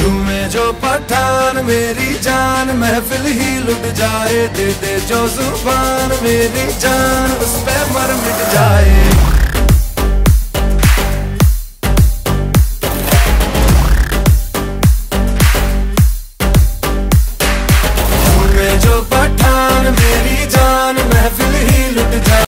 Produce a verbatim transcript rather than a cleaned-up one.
झूमे जो पठान मेरी जान, महफिल ही लुट जाए, दे दे जो जुबान मेरी जान, उस पे मर मिट जाए।